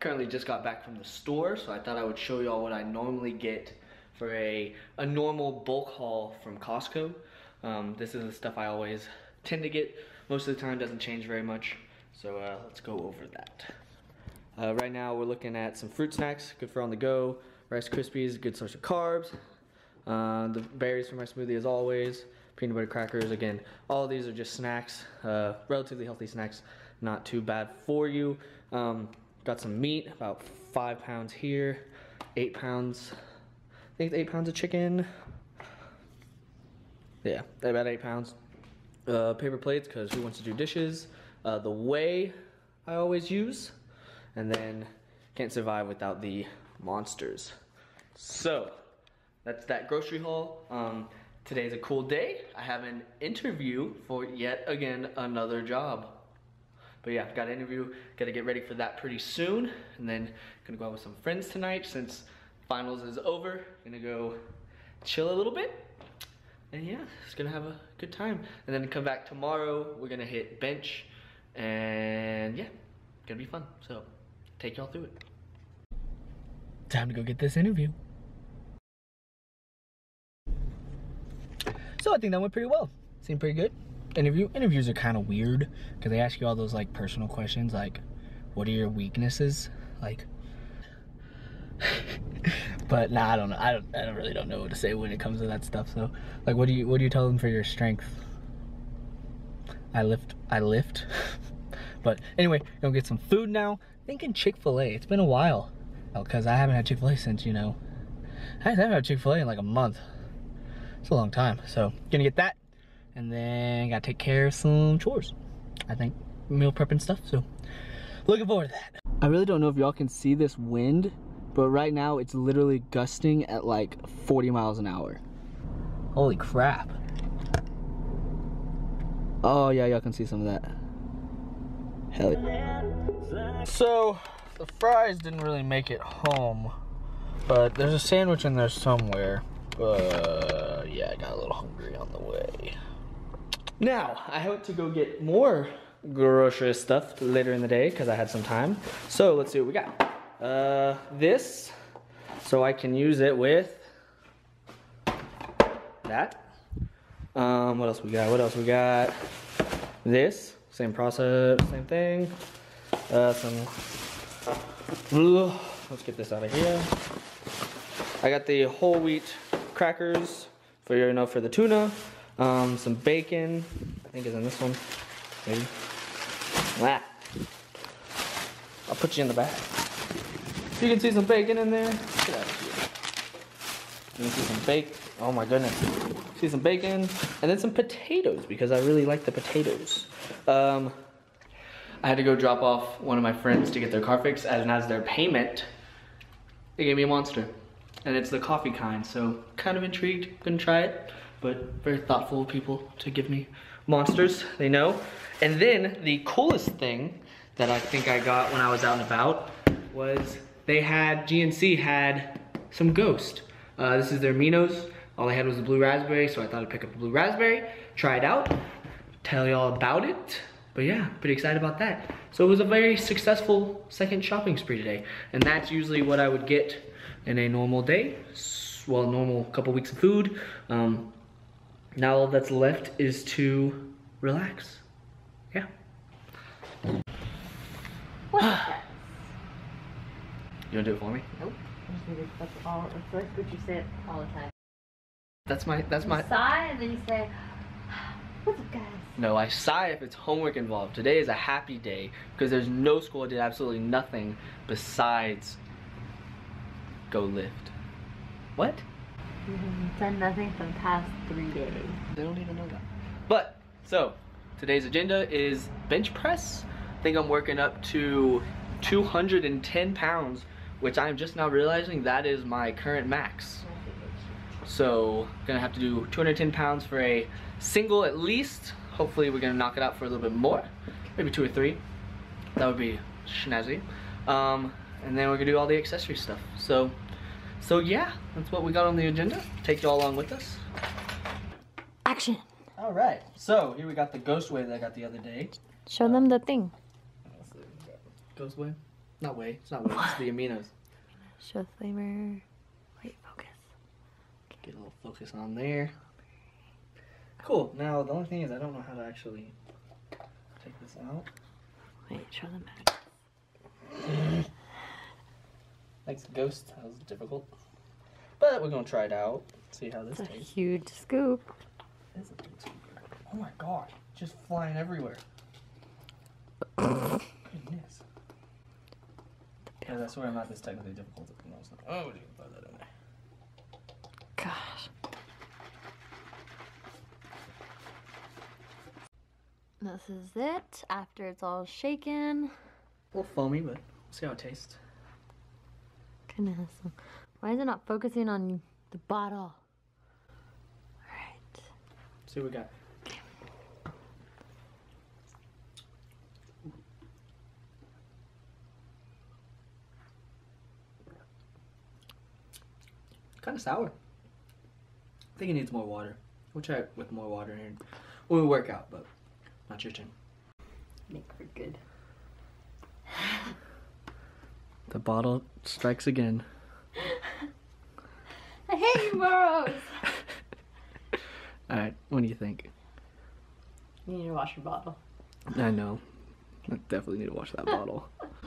Currently just got back from the store, so I thought I would show y'all what I normally get for a normal bulk haul from Costco. This is the stuff I always tend to get. Most of the time doesn't change very much, so let's go over that. Right now we're looking at some fruit snacks, good for on the go. Rice Krispies, good source of carbs. The berries for my smoothie as always. Peanut butter crackers, again, all of these are just snacks, relatively healthy snacks, not too bad for you. Got some meat, about 5 pounds here, 8 pounds, I think it's 8 pounds of chicken. Yeah, about 8 pounds. Paper plates, because who wants to do dishes? The whey I always use, and then can't survive without the monsters. So, that's that grocery haul. Today's a cool day. I have an interview for yet again another job. But yeah, got an interview, got to get ready for that pretty soon, and then gonna go out with some friends tonight since finals is over. Gonna go chill a little bit, and yeah, just gonna have a good time. And then come back tomorrow, we're gonna hit bench, and yeah, gonna be fun. So, take y'all through it. Time to go get this interview. So I think that went pretty well. Seemed pretty good. Interviews are kind of weird because they ask you all those like personal questions like, what are your weaknesses? Like, but nah, I don't know. I really don't know what to say when it comes to that stuff. So, like, what do you tell them for your strength? I lift. But anyway, gonna get some food now. Thinking Chick-fil-A. It's been a while because I haven't had Chick-fil-A since, you know, I haven't had Chick-fil-A in like a month. It's a long time. So gonna get that. And then gotta take care of some chores. I think meal prep and stuff, so looking forward to that. I really don't know if y'all can see this wind, but right now it's literally gusting at like 40 miles an hour. Holy crap. Oh yeah, y'all can see some of that. Hell yeah. So, the fries didn't really make it home, but there's a sandwich in there somewhere. But yeah, I got a little hungry on the way. Now, I hope to go get more grocery stuff later in the day because I had some time. So let's see what we got. This, so I can use it with that. What else we got? This, same process, same thing. Let's get this out of here. I got the whole wheat crackers for, you know, for the tuna. Some bacon, I think is in this one, maybe. Ah. I'll put you in the back. You can see some bacon in there. Get out of here. You can see some bacon. Oh my goodness. See some bacon, and then some potatoes because I really like the potatoes. I had to go drop off one of my friends to get their car fixed, and as their payment, they gave me a Monster. And it's the coffee kind, so kind of intrigued, gonna try it. But very thoughtful people to give me Monsters, they know. And then the coolest thing that I think I got when I was out and about was GNC had some Ghost. This is their Minos. All I had was the blue raspberry, so I thought I'd pick up the blue raspberry, try it out, tell y'all about it. But yeah, pretty excited about that. So it was a very successful second shopping spree today. And that's usually what I would get in a normal day. Well, normal couple weeks of food. Now all that's left is to relax. Yeah. What's that? You wanna do it for me? Nope. That's all. That's what you say all the time. That's my. You sigh and then you say, "What's up, guys?" No, I sigh if it's homework involved. Today is a happy day because there's no school. I did absolutely nothing besides go lift. What? Done nothing for the past 3 days. They don't even know that. But, so, today's agenda is bench press. I think I'm working up to 210 pounds, which I'm just now realizing that is my current max. So, gonna have to do 210 pounds for a single at least. Hopefully we're gonna knock it out for a little bit more. Maybe 2 or 3. That would be snazzy. And then we're gonna do all the accessory stuff. So yeah, that's what we got on the agenda. Take y'all along with us. Action. All right, so here we got the Ghost Wave that I got the other day. Show them the thing. Ghost Wave? Not whey. It's not whey. It's the aminos. Show flavor. Wait, focus. Get a little focus on there. Cool. Now the only thing is I don't know how to actually take this out. Wait, show them back. Thanks, Ghost. That was difficult. But we're gonna try it out. See how this It's a tastes. huge scoop. It is a big scoop. Oh my god. Just flying everywhere. Goodness. I swear I'm not this technically difficult. I was like, oh, you can throw that in there. Gosh. This is it after it's all shaken. A little foamy, but we'll see how it tastes. Goodness. Why is it not focusing on the bottle? Alright. See what we got. Kind of sour. I think it needs more water. We'll try it with more water here when we work out, but not your turn. Make for good. The bottle strikes again. I hate you, Burrows! Alright, what do you think? You need to wash your bottle. I know. I definitely need to wash that bottle.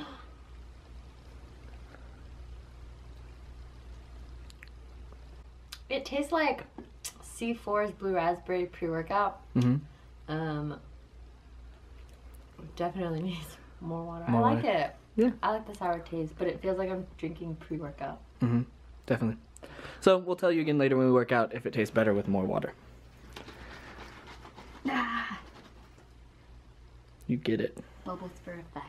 It tastes like C4's Blue Raspberry pre-workout. Mm-hmm. Definitely needs more water. More I like water. it. Yeah. I like the sour taste, but it feels like I'm drinking pre-workout. Mm-hmm. Definitely. So we'll tell you again later when we work out if it tastes better with more water. Ah, You get it. bubbles for effect.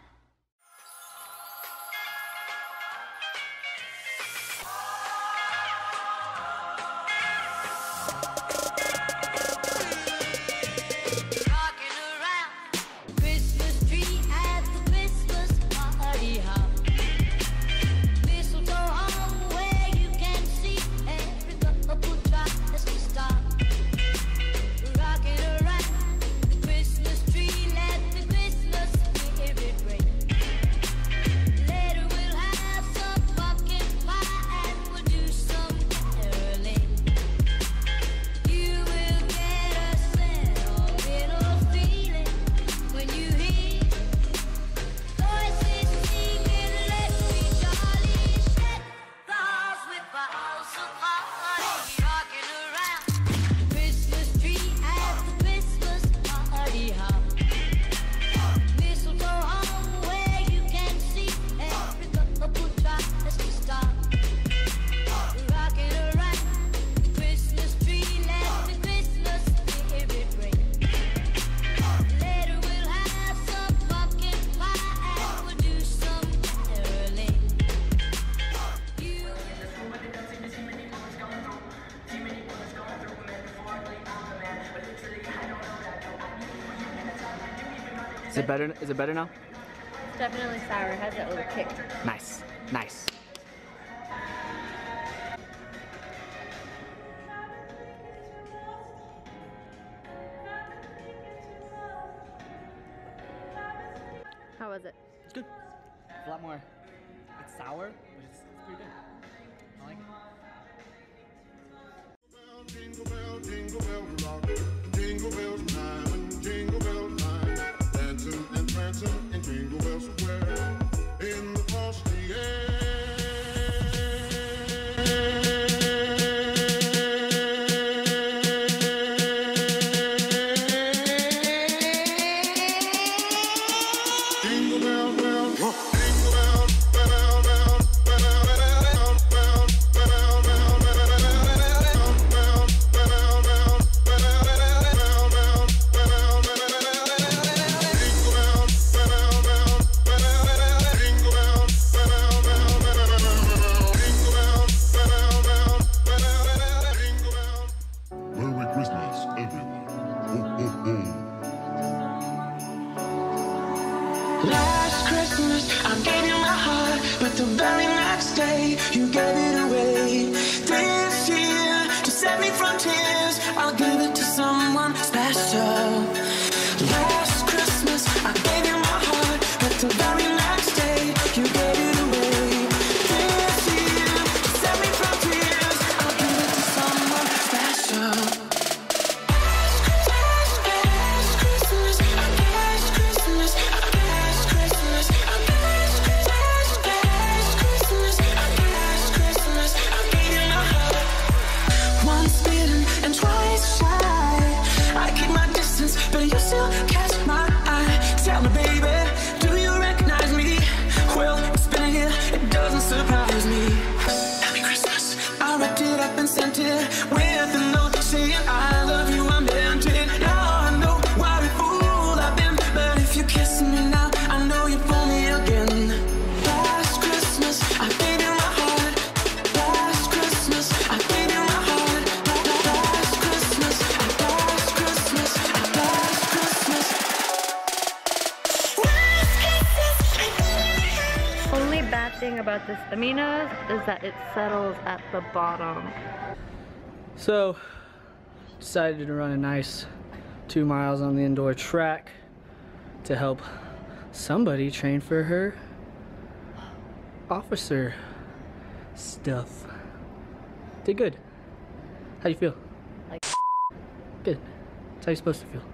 Is it better? Is it better now? It's definitely sour. It has that little kick. Nice. Nice. How was it? It's good. It's a lot more. It's sour, but it's pretty good. I like it. Jingle bell, jingle bell rock. Jingle bells time, jingle bell time. Dancing and prancing in Jingle Bell Square. In the frosty air. Jingle bell, bell, rock. Jingle bell, bell, bell, bell, bell, bell, bell, bell, bell. bad thing about this aminos is that it settles at the bottom. So, decided to run a nice 2 miles on the indoor track to help somebody train for her officer stuff. Did good. How do you feel? Like Good. That's how you're supposed to feel.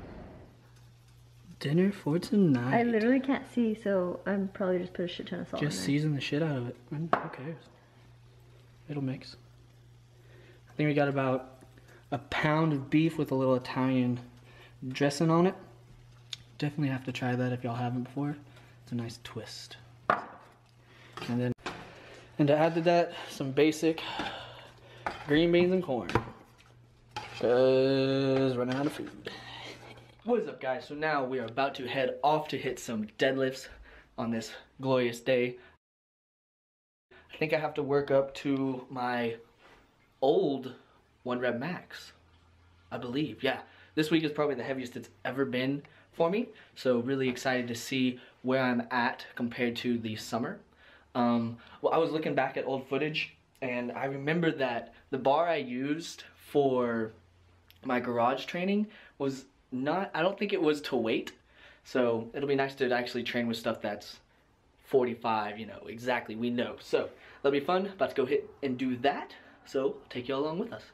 Dinner for tonight. I literally can't see, so I'm probably just put a shit ton of salt Just in season the shit out of it. Who cares? It'll mix. I think we got about a pound of beef with a little Italian dressing on it. Definitely have to try that if y'all haven't before. It's a nice twist. And to add to that, some basic green beans and corn. Cause running out of food. What is up, guys? So now we are about to head off to hit some deadlifts on this glorious day. I think I have to work up to my old 1 rep max, I believe. Yeah, this week is probably the heaviest it's ever been for me. So really excited to see where I'm at compared to the summer. Well, I was looking back at old footage and I remember that the bar I used for my garage training was not, I don't think it was to weight. So it'll be nice to actually train with stuff that's 45, you know, exactly, we know. So that'll be fun, about to go hit and do that. So I'll take you all along with us.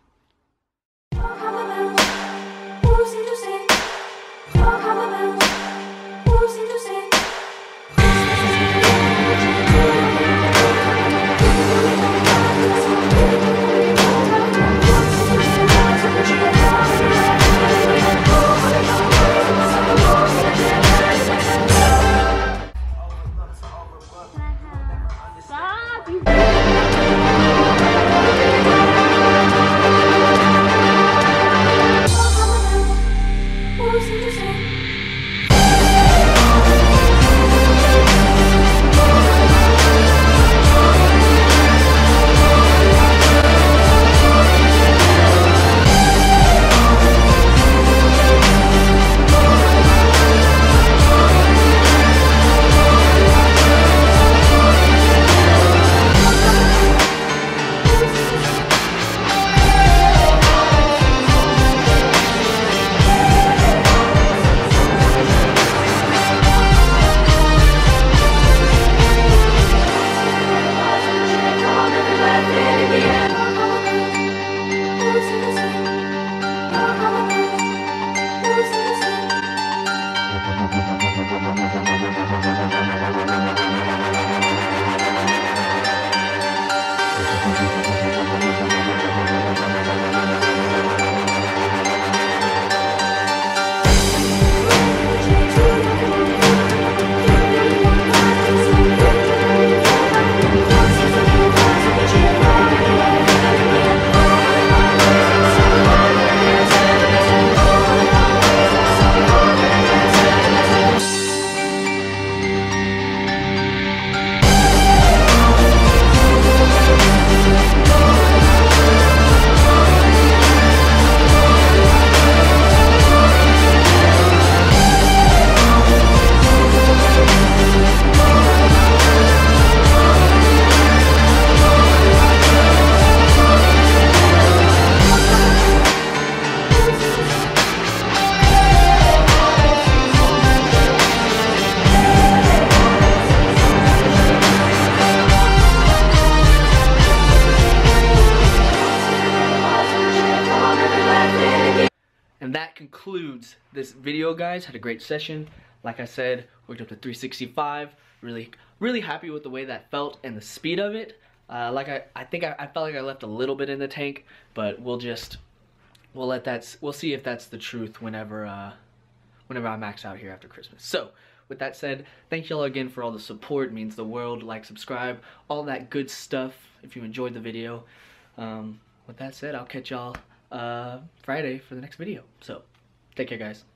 And that concludes this video, guys. Had a great session. Like I said, worked up to 365. Really happy with the way that felt and the speed of it. I think I felt like I left a little bit in the tank, but we'll see if that's the truth whenever I max out here after Christmas. So with that said, thank y'all again for all the support. It means the world. Like, subscribe, all that good stuff if you enjoyed the video. With that said, I'll catch y'all Friday for the next video. So take care, guys.